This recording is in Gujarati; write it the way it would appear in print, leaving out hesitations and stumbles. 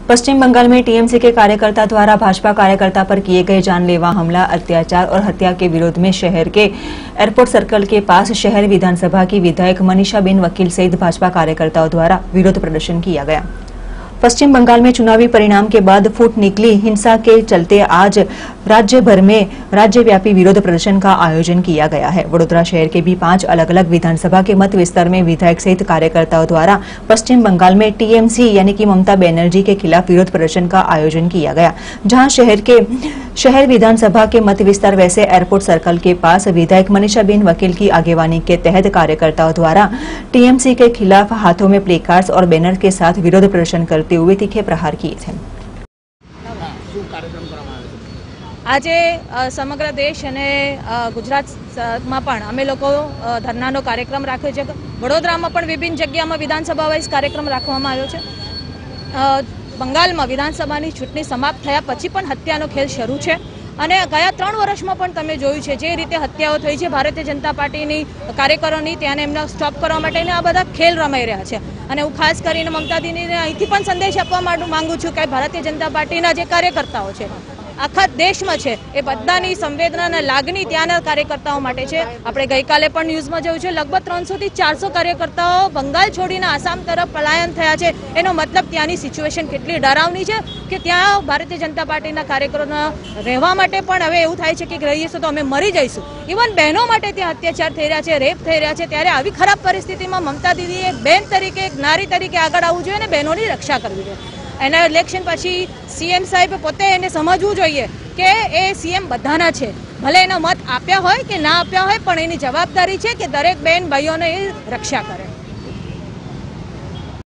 पश्चिम बंगाल में टीएमसी के कार्यकर्ता द्वारा भाजपा कार्यकर्ता पर किए गए जानलेवा हमला, अत्याचार और हत्या के विरोध में शहर के एयरपोर्ट सर्कल के पास शहर विधानसभा की विधायक मनीषाबेन वकील सहित भाजपा कार्यकर्ताओं द्वारा विरोध प्रदर्शन किया गया। पश्चिम बंगाल में चुनावी परिणाम के बाद फूट निकली हिंसा के चलते आज राज्य भर में राज्यव्यापी विरोध प्रदर्शन का आयोजन किया गया है। वडोदरा शहर के भी 5 अलग अलग विधानसभा के मत विस्तार में विधायक सहित कार्यकर्ताओं द्वारा पश्चिम बंगाल में टीएमसी यानी कि ममता बनर्जी के खिलाफ विरोध प्रदर्शन का आयोजन किया गया, जहां शहर विधानसभा के मत विस्तार वैसे एयरपोर्ट सर्कल के पास विधायक मनीषाबेन वकील की आगेवानी के तहत कार्यकर्ताओं द्वारा टीएमसी के खिलाफ हाथों में प्लेकार्ड्स और बैनर के साथ विरोध प्रदर्शन करते हुए तीखे प्रहार किए थे। आज समग्र देश અને ગુજરાતમાં પણ અમે લોકો ધરનાનો કાર્યક્રમ રાખ્યો છે। વડોદરામાં પણ વિભિન્ન જગ્યામાં વિધાનસભા વાઇઝ કાર્યક્રમ રાખવામાં આવ્યો છે। બંગાળમાં વિધાનસભાની ચૂંટણી સમાપ્ત થયા પછી પણ હત્યાનો ખેલ શરૂ છે અને ગયા 3 વર્ષમાં પણ તમે જોયું છે જે રીતે હત્યાઓ થઈ છે ભારતીય જનતા પાર્ટીની કાર્યકરોની, ત્યાંને એમને સ્ટોપ કરવા માટેના આ બધા ખેલ રમાઈ રહ્યા છે। અને હું ખાસ કરીને મમતા દીદીને અહીંથી પણ સંદેશ આપવા માંગુ છું કે ભારતીય જનતા પાર્ટીના જે કાર્યકર્તાઓ છે આખા દેશમાં છે એ બધાની સંવેદના અને લાગણી ત્યાંના કાર્યકર્તાઓ માટે છે। આપણે ગઈકાલે પણ ન્યૂઝમાં જોયું છે લગભગ 300 થી 400 કાર્યકર્તાઓ બંગાળ છોડીને આસામ તરફ પલાયન થયા છે। એનો મતલબ ત્યાંની સિચ્યુએશન કેટલી ડરાવની છે કે ત્યાં ભારતીય જનતા પાર્ટીના કાર્યકરોના રહેવા માટે પણ હવે એવું થાય છે કે રહીશું તો અમે મરી જઈશું। ઇવન બહેનો માટે ત્યાં અત્યાચાર થઈ રહ્યા છે, રેપ થઈ રહ્યા છે। ત્યારે આવી ખરાબ પરિસ્થિતિમાં મમતા દીદીએ એક બહેન તરીકે, એક નારી તરીકે આગળ આવવું જોઈએ અને બહેનોની રક્ષા કરવી જોઈએ। એના ઇલેક્શન પછી સીએમ સાહેબ પોતે એને સમજવું જોઈએ કે એ સીએમ બધાના છે, ભલે એનો મત આપ્યા હોય કે ના આપ્યા હોય, પણ એની જવાબદારી છે કે દરેક બહેન ભાઈઓને એ રક્ષા કરે।